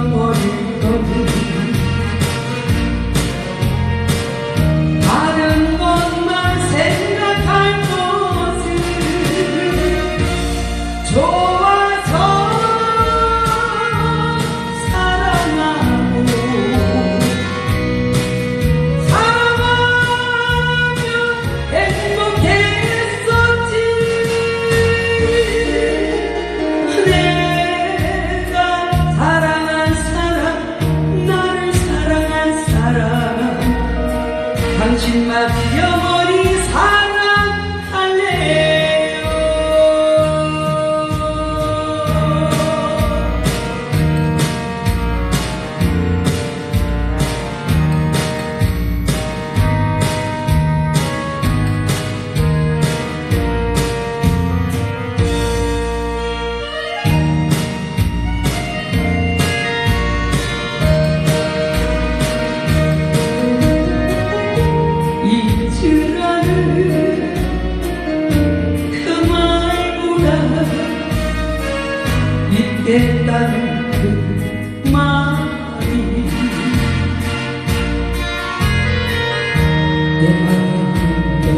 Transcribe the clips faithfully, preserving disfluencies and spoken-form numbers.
잊어버릴 거니 다른 것만 생각할 것을 좋아서 사랑하고 사랑하며 행복했었지. 내가 사랑한 사람, 나를 사랑한 사람, 당신만 영원히 사랑할래요. 잊으라는 그 말보다 잊겠다는 그 말이 내 마음을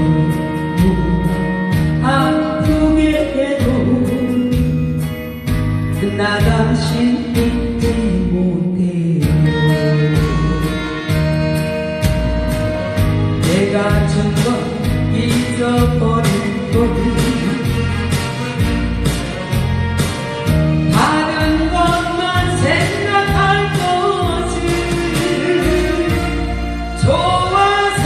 너무나 아프게 해도 나 당신 잊지 못해요. 내가 준 건 잊어버릴 거니 다른 것만 생각할 것을 좋아서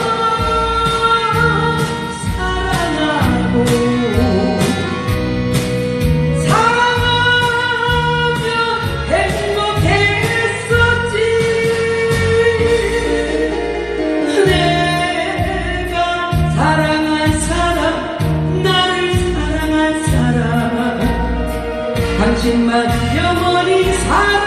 사랑하고 사랑하며 행복했었지. 사랑한 사람, 나를 사랑한 사람, 당신만 영원히 사랑